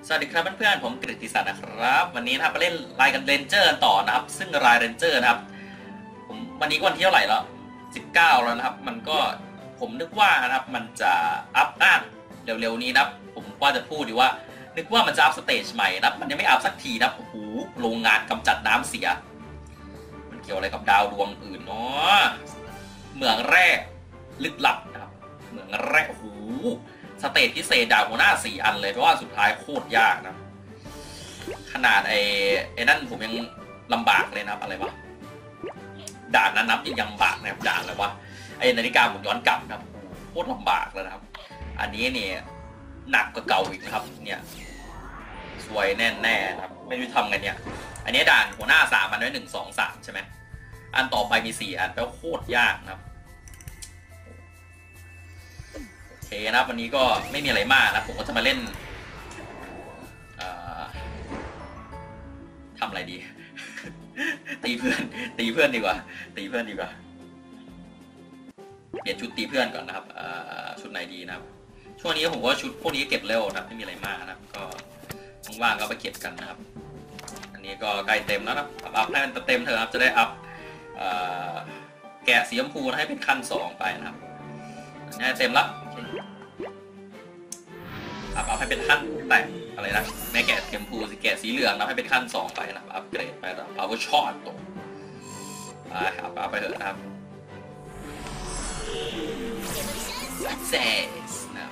สวัสดีครับเพื่อนๆผมกฤติศักดิ์นะครับวันนี้นะครับมาเล่นรายกันเรนเจอร์ต่อนะครับซึ่งรายเรนเจอร์นะครับผมวันนี้วันที่เท่าไหร่แล้ว19แล้วนะครับมันก็ผมนึกว่านะครับมันจะอัพด้านเร็วๆนี้นะครับผมว่าจะพูดดีว่านึกว่ามันจะอัพสเตจใหม่นะครับมันยังไม่อัพสักทีนะครับโอ้โหโรงงานกำจัดน้ำเสียมันเกี่ยวอะไรกับดาวดวงอื่นเนาะเหมืองแร่ลึกลับนะครับเหมืองแร่โอ้โหสเตจพิเศษดาวหัวหน้า4 อันเลยเพราะว่าสุดท้ายโคตรยากนะขนาดไอ้นั่นผมยังลำบากเลยนะครับอะไรวะด่านนั้นนับยังลำบากนะครับด่านอะไรวะไอ้นาฬิกาหมุนย้อนกลับนะครับโคตรลำบากเลยนะครับอันนี้เนี่ยหนักกว่าเก่าอีกนะครับเนี่ยสวยแน่ๆครับไม่รู้ทำไงเนี่ยอันนี้ด่านหัวหน้า3มันไว้1 2 3ใช่ไหมอันต่อไปมี4 อันแปลว่าโคตรยากนะครับโอเคนะวันนี้ก็ไม่มีอะไรมากนะผมก็จะมาเล่นทำอะไรดี ตีเพื่อนดีกว่าเปลี่ยนชุดตีเพื่อนก่อนนะครับชุดไหนดีนะครับช่วงนี้ผมว่าชุดพวกนี้เก็บเร็วนะครับไม่มีอะไรมากนะครับก็ว่างๆก็ไปเก็บกันนะครับอันนี้ก็ใกล้เต็มแล้วนะอัพให้มันเต็มเถอะครับจะได้อัพแกะสีชมพูให้เป็นขั้น2ไปนะครับอันนี้เต็มแล้วอัพให้เป็นขั้นแต่อะไรนะแม่แกะสีชมพูสิแกะสีเหลืองนะให้เป็นขั้น2ไปนะครับอัพเกรดไปแล้วพาวเวอร์ช็อตตัวไปครับอัพไปเถอะนะครับเซสนะ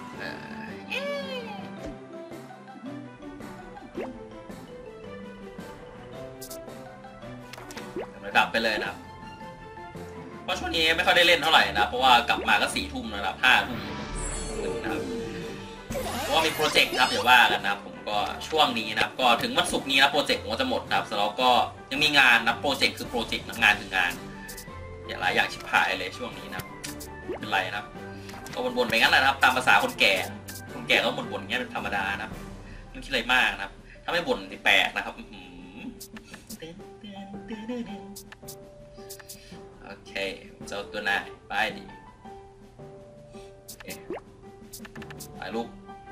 ระดับไปเลยนะครับเพราะช่วงนี้ไม่ค่อยได้เล่นเท่าไหร่นะเพราะว่ากลับมาก็4 ทุ่มนะครับ5 ทุ่มนะครับเพราะว่ามีโปรเจกต์ครับเดี๋ยวว่ากันนะครับผมก็ช่วงนี้นะครับก็ถึงวันศุกร์นี้นะโปรเจกต์ผมจะหมดนะครับแล้วก็ยังมีงานนะโปรเจกต์คือโปรเจกต์งานคืองานอย่างหลายอย่างชิบหายเลยช่วงนี้นะเป็นไรนะครับก็บ่นๆไปงั้นแหละนะครับตามภาษาคนแก่ก็บ่นๆอย่างเงี้ยเป็นธรรมดานะครับไม่คิดอะไรมากนะครับถ้าไม่บ่นแปลกนะครับโอเคเจ้าตัวนายไปดิถ่ายรูป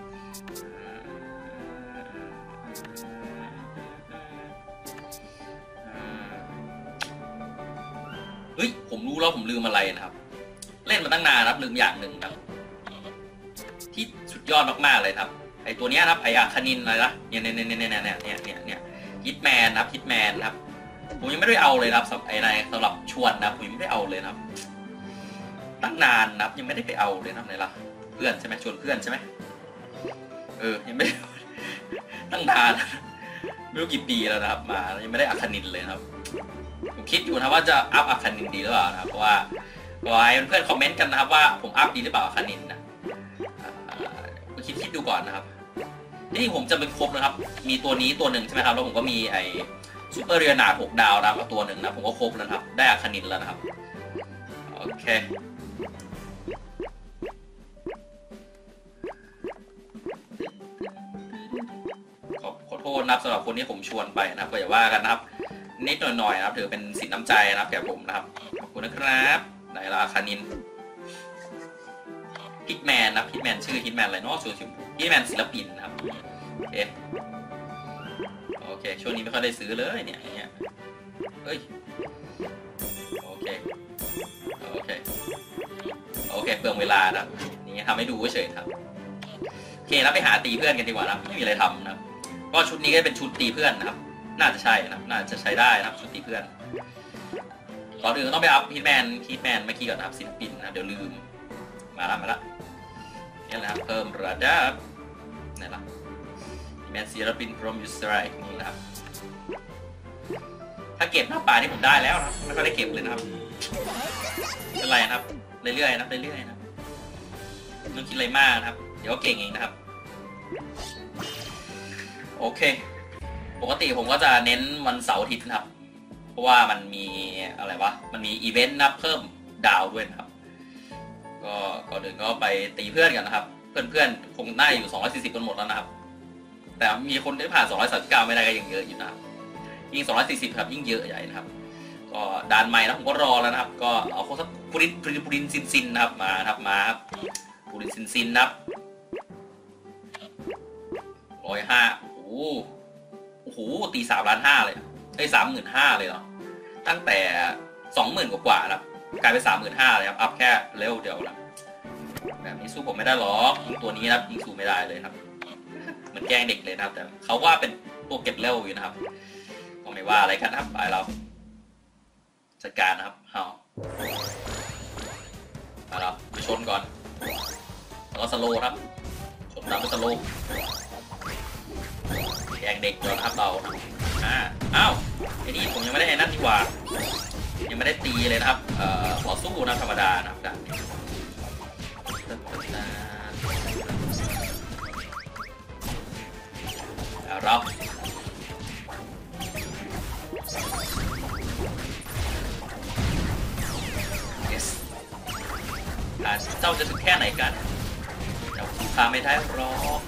เฮ้ยผมรู้แล้วผมลืมอะไรนะครับเล่นมาตั้งนานครับลืมอย่างหนึ่งครับที่สุดยอดมากๆเลยครับไอตัวนี้ครับไออาคานินอะไรนะเนี่ยฮิตแมนครับฮิตแมนครับผมยังไม่ได้เอาเลยครับสำหรับชวนนะผมยังไม่ได้เอาเลยครับตั้งนานนะครับยังไม่ได้ไปเอาเลยนะไหนล่ะเพื่อนใช่ไหมชวนเพื่อนใช่ไหมยังไม่ได้ตั้งนานไม่รู้กี่ปีแล้วนะครับมายังไม่ได้อาคานินเลยครับผมคิดอยู่นะว่าจะอัพอาคานินดีหรือเปล่านะครับเพราะว่าให้เพื่อนคอมเมนต์กันนะครับว่าผมอัพดีหรือเปล่าอาคานินนะคิดดูก่อนนะครับนี่ผมจะเป็นครบนะครับมีตัวนี้ตัวหนึ่งใช่ไหมครับแล้วผมก็มีไอซูเปอร์เรียนา6 ดาวนะครับตัวหนึ่งนะผมก็ครบแล้วครับได้อาคานินแล้วนะครับโอเคขอโทษนะครับสำหรับคนที่ผมชวนไปนะครับก็อย่าว่ากันนะครับนิดหน่อยนะครับถือเป็นสินน้ำใจนะครับแก่ผมนะครับขอบคุณนะครับไหนล่ะอาคานินฮิตแมนนะฮิตแมนชื่อฮิตแมนอะไรเนาะชื่อฮิตแมนศิลปินนะครับโอเคช่วงนี้ไม่ค่อยได้ซื้อเลยเนี่ยเฮ้ยโอเคเปลืองเวลานะนี่ทำให้ดูเฉยครับโอเคแล้วไปหาตีเพื่อนกันดีกว่านะไม่มีอะไรทำนะก็ชุดนี้ก็เป็นชุดตีเพื่อนนะครับน่าจะใช่นะน่าจะใช้ได้นะครับชุดตีเพื่อนก่อนอื่นต้องไปอัพฮิตแมนเมื่อกี้ก่อนนะครับศิลปินนะเดี๋ยวลืมมาละนี่แหละครับเพิ่มระดับไหนล่ะแมนศิลปินพรอมยูสไตร์นี่นะครับถ้าเก็บหน้าป่านี่ผมได้แล้วนะไม่ค่อยได้เก็บเลยนะครับเป็นไรนะครับเรื่อยๆนะไม่ต้องคิดอะไรมากนะครับเดี๋ยวเก่งเองนะครับโอเคปกติผมก็จะเน้นวันเสาร์อาทิตย์นะครับเพราะว่ามันมีอะไรวะมันมีอีเวนต์นับเพิ่มดาวด้วยนะครับก็ก่อนอื่นก็ไปตีเพื่อนกันนะครับเพื่อนคงได้อยู่240กันหมดแล้วนะครับแต่มีคนได้ผ่าน239ไม่ได้ก็ยังเยอะอยู่นะครับยิ่ง240ครับยิ่งเยอะใหญ่นะครับก็ด่านใหม่นะผมก็รอแล้วนะครับก็เอาสักปูรินซินนะครับมาครับปูรินซินนะครับ105โอ้โหโอ้โหตี3,500,000เลยได้35,000เลยเหรอตั้งแต่20,000กว่าแล้วกลายเป็น35,000เลยครับอัพแค่เลเวลเดียวแล้วแบบนี้สู้ผมไม่ได้หรอกยิงตัวนี้นะยิงสู้ไม่ได้เลยครับเหมือนแกล้งเด็กเลยนะครับแต่เขาว่าเป็นตัวเก็บเลเวลอยู่นะครับก็ไม่ว่าอะไรกันครับไปเราจัดการนะครับเอาไปชนก่อนแล้วก็สโลว์ครับชนตามด้วยสโลว์แกล้งเด็กก่อนนะครับเราอ้าวไอ้นี่ผมยังไม่ได้ไอ้นั่นดีกว่ายังไม่ได้ตีเลยนะครับต่อสู้นะธรรมดานะครับด่านนี้เราเจ้าจะถึงแค่ไหนกันเจ้าสู้ข้าไม่ได้หรอก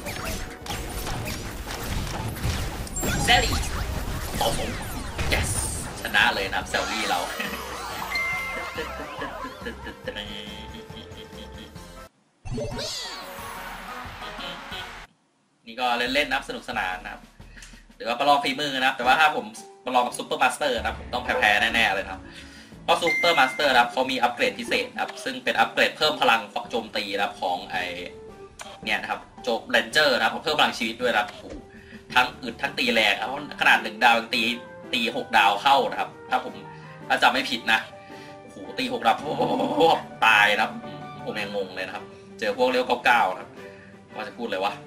เซลลี่ต่อผม yes ชนะเลยนะครับเซลลี่เรานี่ก็เล่นๆนะครับสนุกสนานนะครับหรือว่าประลองฝีมือนะครับแต่ว่าถ้าผมประลองกับซุปเปอร์มาสเตอร์นะผมต้องแพ้แน่ๆเลยครับเพราะซุปเปอร์มาสเตอร์นะครับเขามีอัปเกรดพิเศษครับซึ่งเป็นอัปเกรดเพิ่มพลังโจมตีนะครับของไอเนี่ยนะครับโจมเรนเจอร์นะครับเพิ่มพลังชีวิตด้วยนะครับทั้งอึดทั้งตีแรงครับขนาด1 ดาวตี6 ดาวเข้านะครับถ้าจำไม่ผิดนะโอ้โหตี6 ดาวตายนะครับผมยังงงเลยนะครับเจอพวกเลี้ยว99นะครับว่าจะพูดเลยว่า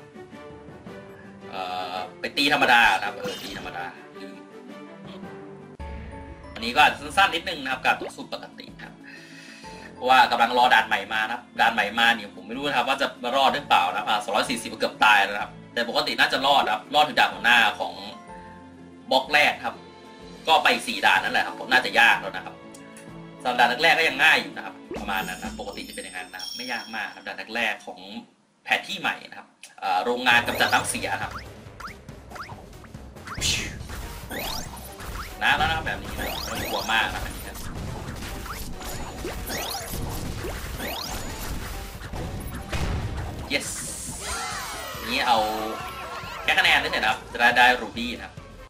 ไปตีธรรมดานะครับตีธรรมดาอันนี้ก็อาจจะสั้นๆนิดนึงนะครับการต่อสู้ปกติครับเพราะว่ากำลังรอด่านใหม่มานะครับด่านใหม่มาเนี่ยผมไม่รู้นะครับว่าจะรอดหรือเปล่านะครับ240เกือบตายนะครับแต่ปกติน่าจะรอดนะครับรอดถึงด่านหัวหน้าของบล็อกแรกครับก็ไป4 ด่านนั่นแหละครับผมน่าจะยากแล้วนะครับสำหรับด่านแรกก็ยังง่ายอยู่นะครับประมาณนั้นนะปกติจะเป็นอย่างนั้นนะครับไม่ยากมากครับด่านแรกของแผนที่ใหม่นะครับโรงงานกำจัดน้ำเสียครับแล้วนะครับแบบนี้นะไม่ต้องกลัวมากนะครับ yes นี้เอาแค่คะแนนได้เสร็จนะครับจะได้รูบี้นะครับ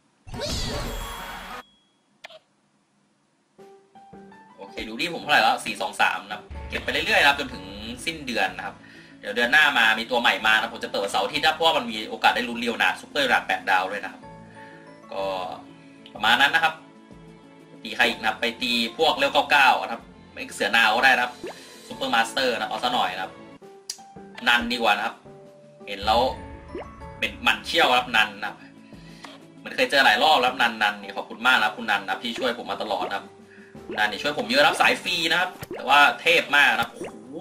โอเครูบี้ผมเท่าไหร่แล้ว423นะครับเก็บไปเรื่อยๆนะครับจนถึงสิ้นเดือนนะครับเดี๋ยวเดือนหน้ามามีตัวใหม่มานะผมจะเปิดเสาร์อาทิตย์เพราะว่ามันมีโอกาสได้ลุ้นเรียวนาซุปเปอร์ราด8 ดาวด้วยนะครับก็ประมาณนั้นนะครับตีใครอีกนะครับไปตีพวกเร็ว99นะครับไม่เสือนาวก็ได้นะครับซุปเปอร์มาสเตอร์นะเอาซะหน่อยนะครับนันดีกว่านะครับเห็นแล้วเป็นมันเชี่ยวครับนันนะครับมันเคยเจอหลายรอบแล้วนันนี่ขอบคุณมากนะคุณนันนะที่ช่วยผมมาตลอดนะครับคุณนันนี่ช่วยผมเยอะรับสายฟรีนะครับแต่ว่าเทพมากนะครับโอ้โห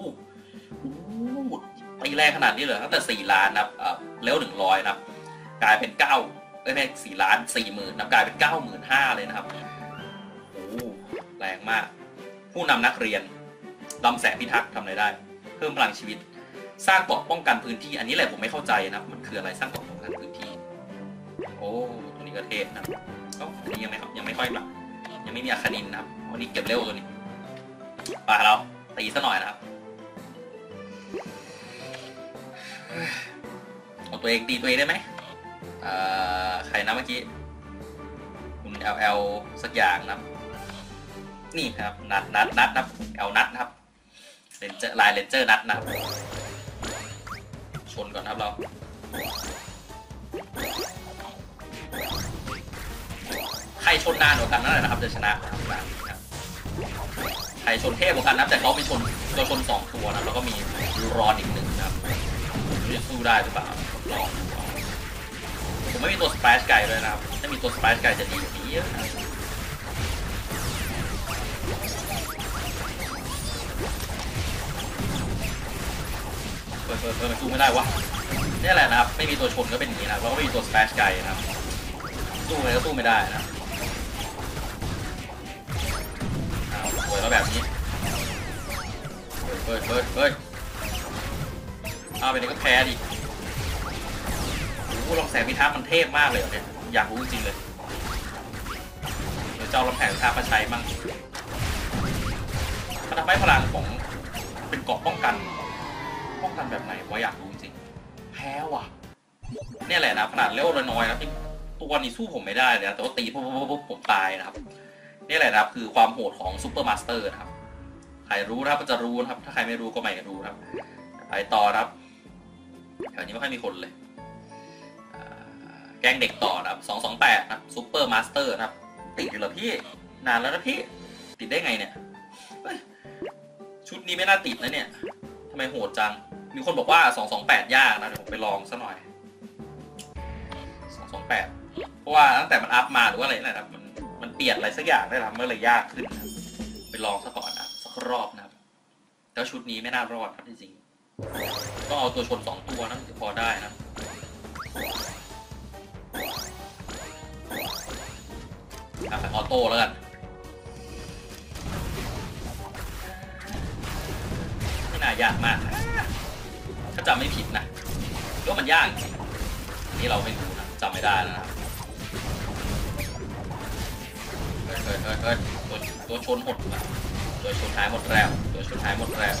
ตีแรงขนาดนี้เลยตั้งแต่4 ล้านนะครับเร็ว100นะครับกลายเป็นไม่4,40,000นะกลายเป็น95,000เลยนะครับโอ้แรงมากผู้นำนักเรียนลำแสงพิทักษ์ทำอะไรได้เพิ่มพลังชีวิตสร้างเกราะป้องกันพื้นที่อันนี้แหละผมไม่เข้าใจนะมันคืออะไรสร้างเกราะป้องกันพื้นที่โอ้ตัวนี้ก็เทพนะอันนี้ยังไม่ค่อยหลักยังไม่มีอาคานินนะครับวันนี้เก็บเร็วตัวนี้ป่าเราตีซะหน่อยนะครับเอาตัวเองตีตัวเองได้ไหมใครนะเมื่อกี้คุณ LL สักอย่างนะครับนี่ครับนัดนะครับเอานัดนะครับเลนเจอร์ลายเลนเจอร์นัดนะครับชนก่อนครับเราใครชนนานกว่ากันนั่นแหละนะครับจะชนะครับใครชนเทพกว่ากันนะแต่เขาเป็นตัวชน2 ตัวนะแล้วก็มีรอนอีก1นะครับจะสู้ได้หรือเปล่าผมไม่มีตัวสไปซ์ไก่เลยนะครับถ้ามีตัวสไปซ์ไก่จะดีกว่านี้เยอะมันสู้ไม่ได้วะนี่แหละนะครับไม่มีตัวชนก็เป็นอย่างนี้นะแล้วก็ไม่มีตัวสไปซ์ไก่นะครับสู้อะไรก็สู้ไม่ได้นะสวยแล้วแบบนี้เฮ้ยเอาไปนี่ก็แพ้ดิโอ้ลำแสงพิทักษ์มันเทพมากเลยเนี่ยอยากรู้จริงเลยเดี๋ยวเจ้าลำแสงพิทักษ์มาใช้มั่งมันทำให้พลังของเป็นเกราะป้องกันแบบไหนวะอยากรู้จริงแพ้ว่ะเนี่ยแหละนะขนาดเลเวลน้อยนะที่ตัวนี้สู้ผมไม่ได้เลยนะแต่ว่าตีปุ๊บผมตายนะครับนี่แหละนะครับคือความโหดของซูเปอร์มาสเตอร์นะครับใครรู้นะครับก็จะรู้นะครับถ้าใครไม่รู้ก็ไม่รู้นะครับไปต่อครับแถวนี้ไม่ค่อยมีคนเลยแกงเด็กต่อนะครับ228นะซูเปอร์มาสเตอร์นะครับติดอยู่เหรอพี่นานแล้วนะพี่ติดได้ไงเนี่ยชุดนี้ไม่น่าติดนะเนี่ยทำไมโหดจังมีคนบอกว่า228ยากนะเดี๋ยวผมไปลองซะหน่อย228เพราะว่าตั้งแต่มันอัพมาหรือว่าอะไรนะครับมันเปลี่ยนอะไรสักอย่างได้แล้วมันเลยยากขึ้นไปลองซะก่อนนะสักรอบนะครับแล้วชุดนี้ไม่น่ารอดครับจริงๆต้องเอาตัวชน2ตัวนะถึงพอได้นะแบบออโต้แล้วกันไม่น่ายากมากถ้าจำไม่ผิดนะก็มันยากจริงนี่เราไม่รู้นะจำไม่ได้นะครับตัวชนหดตัวชนท้ายหมดแล้วตัวชนท้ายหมดแล้ว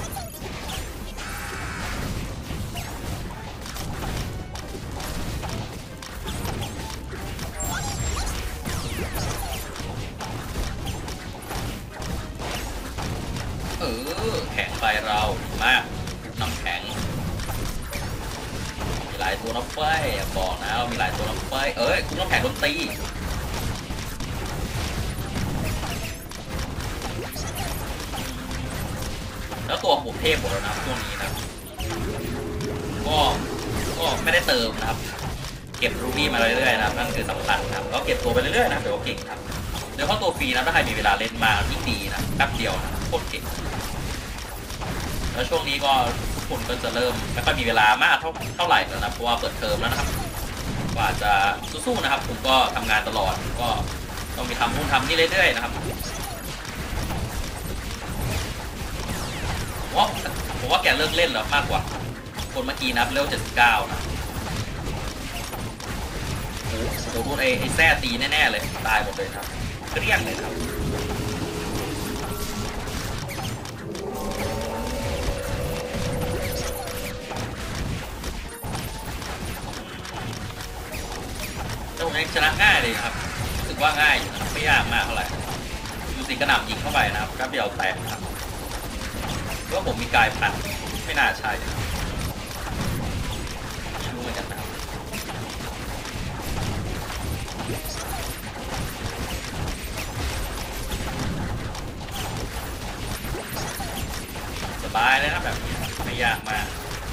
แข็งไปเรามากน้ำแข็งมีหลายตัวน้ำไฟบอกนะเรามีหลายตัวน้ำไฟคุณน้ำแข็งโดนตีแล้วตัวผมเทพหมดแล้วนะช่วงนี้นะก็ไม่ได้เติมนะครับเก็บรูบี้มาเรื่อยๆนะครับนั่นคือสำคัญครับก็เก็บตัวไปเรื่อยๆนะเดี๋ยวเก่งครับเดี๋ยวเข้าตัวฟรีนะถ้าใครมีเวลาเล่นมายิ่งดีนะแป๊บเดียวนะโคตรเก่งแล้วช่วงนี้ก็คนก็จะเริ่มไม่ค่อยมีเวลามากเท่าไหร่แล้วนะเพราะว่าเปิดเทอมแล้วนะครับกว่าจะสู้ๆนะครับผมก็ทำงานตลอดก็ต้องมีทำนู่นทำนี่เรื่อยๆนะครับผมว่าแกเลิกเล่นแล้วมากกว่าคนเมื่อกี้นับเลเวล79นะโอ้โหไอ้แซ่ตีแน่ๆเลยตายหมดเลยครับเกลี้ยงเลยครับแต่ผมยังชนะง่ายเลยครับรู้สึกว่าง่ายไม่ยากมากเท่าไหร่ดูสิกระหน่ำยิงเข้าไปนะครับแป๊บเดียวแตกครับเพราะผมมีกายพันไม่น่าใช่รู้เหมือนกันนะครับสบายเลยนะแบบไม่ยากมาก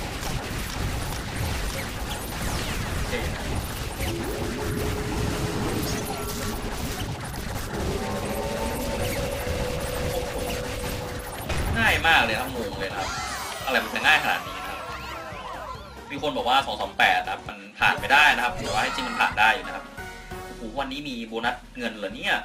ง่ายมากเลยครับงงเลยครับอะไรมันจะง่ายขนาดนี้ครับมีคนบอกว่า228ครับมันผ่านไม่ได้นะครับแต่ว่าให้จริงมันผ่านได้อยู่นะครับโอ้โหวันนี้มีโบนัสเงินเหรอเนี่ย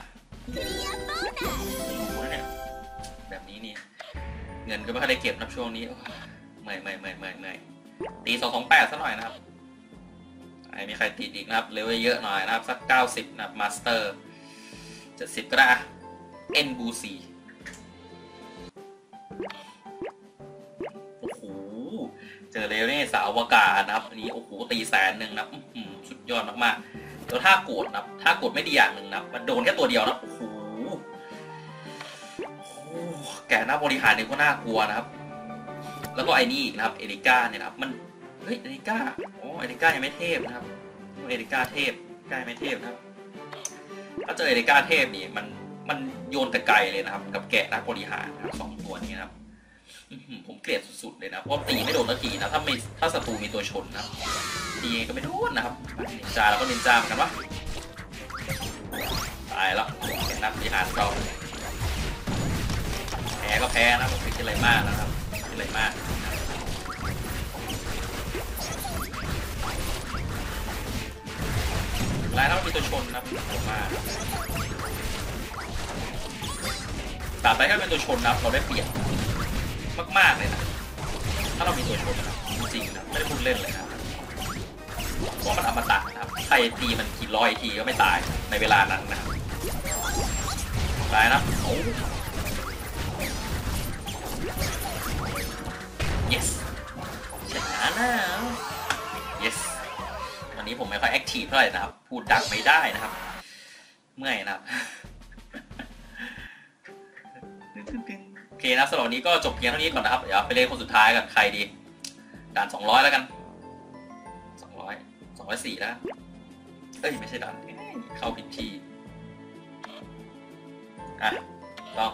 รู้นะเนี่ยแบบนี้นี่เงินก็ไม่ค่อยได้เก็บนะช่วงนี้ไม่ตี228ซะหน่อยนะครับมีใครติดอีกนะครับเลเวลเยอะหน่อยนะครับสัก90นะครับมาสเตอร์70ก็ได้เอ็นบูซีโอ้โหเจอเลเวลนี่สาวอวกาศนะครับอันนี้โอ้โหตี100,000นะสุดยอดมากๆแล้วถ้าโกรธนะถ้าโกรธไม่ดีอย่างหนึ่งนะมันโดนแค่ตัวเดียวนะโอ้โหแกหน้าบริหารเนี่ยก็น่ากลัวนะครับแล้วก็ไอ้นี่นะครับเอริก้าเนี่ยนะครับมันเฮ้ยเอริก้าเอริก้ายังไม่เทพนะครับเอริก้าเทพใกล้ไม่เทพนะครับถ้าเจอเอริก้าเทพนี่มันโยนแต่ไกลเลยนะครับกับแกะนักบริหารนะครับ2ตัวนี้นะครับผมเกลียดสุดๆเลยนะเพราะตีไม่โดนสักทีนะถ้าศัตรูมีตัวชนนะตีก็ไม่โดนนะครับนินจาแล้วก็นินจาเหมือนกันวะตายแล้วแกะนักบริหารเราแพ้ก็แพ้นะผมไม่คิดอะไรมากนะครับไม่คิดอะไรมากลายเรามีตัวชนนะผมมาตราบใดที่เป็นตัวชนนะเราได้เปรียบมากๆเลยนะถ้าเรามีตัวชนนะจริงๆนะไม่ได้พูดเล่นเลยนะเพราะมันอมตะนะครับใครตีมันกี่ร้อยทีก็ไม่ตายในเวลานั้นนะตายนะโอ้ yes ชนะแล้ว yes วันนี้ผมไม่ค่อยแอคทีฟเท่าไหร่นะครับพูดดังไม่ได้นะครับเมื่อยนะครับโอเคนะสำหรับวันนี้ก็จบเพียงเท่านี้ก่อนนะครับเดี๋ยวไปเล่นคนสุดท้ายกันใครดีด่าน200แล้วกัน204แล้วเอ้ยไม่ใช่ด่านเข้าผิดที่ต้อง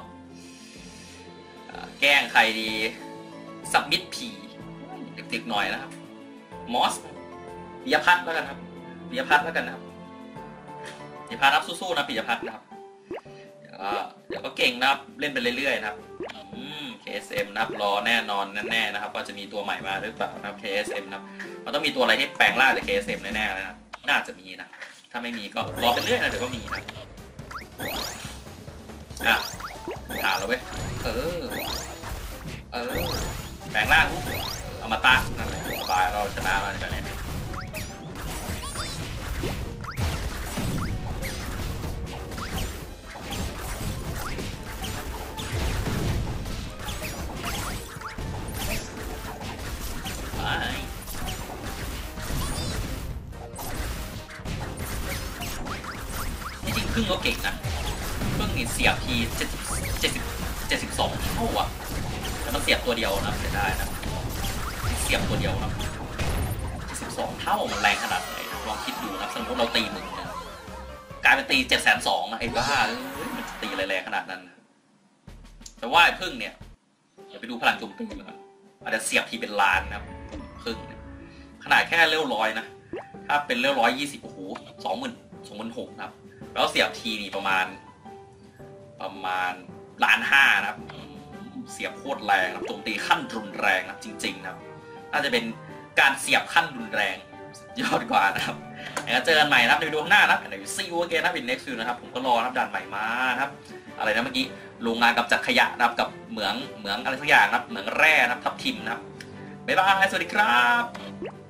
แกล้งใครดีสับมิดผีติดๆหน่อยนะครับมอสปิยพัฒน์แล้วกันครับปิยพัฒน์แล้วกันนะครับปิยพัฒน์รับสู้ๆนะปิยพัฒน์นะครับเดี๋ยวก็เก่งนะครับเล่นไปเรื่อยๆนะครับKSM นะครับรอแน่นอนแน่ๆนะครับว่าจะมีตัวใหม่มาหรือเปล่านะครับ KSM นะครับมันต้องมีตัวอะไรที่แปลงร่างจาก KSM แน่ๆนะครับน่าจะมีนะถ้าไม่มีก็รอไปเรื่อยนะเดี๋ยวก็มีนะถามเราเว้ยแปลงร่างเอามาตั้งนั่นแหละสบายเราชนะแล้วจะเนี่ยจริงๆพึ่งก็เก่งนะพึ่งนี่เสียบที72เท่าอ่ะแล้วมันเสียบตัวเดียวนะเสียได้นะเสียบตัวเดียวนะ72เท่ามันแรงขนาดไหนลองคิดดูนะสมมติเราตี10,000นะกลายเป็นตี720,000นะไอ้บ้ามันตีอะไรแรงขนาดนั้นแต่ว่าไอ้พึ่งเนี่ยเดี๋ยวไปดูพลังโจมตีมันอาจจะเสียบทีเป็นล้านนะครับพึ่งขนาดแค่เลเวล100นะถ้าเป็นเลเวล120โอ้โห26,000นะครับแล้วเสียบทีนี่ประมาณ1,500,000นะครับเสียบโคตรแรงนะโจมตีขั้นรุนแรงนะจริงๆนะครับน่าจะเป็นการเสียบขั้นรุนแรงยอดกว่านะครับแล้วเจอกันใหม่นะครับในวิดีโอหน้านะครับในซีอูเกนนะเป็น next view นะครับผมก็รอนะครับด่านใหม่มานะครับอะไรนะเมื่อกี้โรงงานกำจัดขยะนะครับกับเหมืองอะไรสักอย่างนะครับเหมืองแร่นะครับทับทิมนะครับบ๊ายบายสวัสดีครับ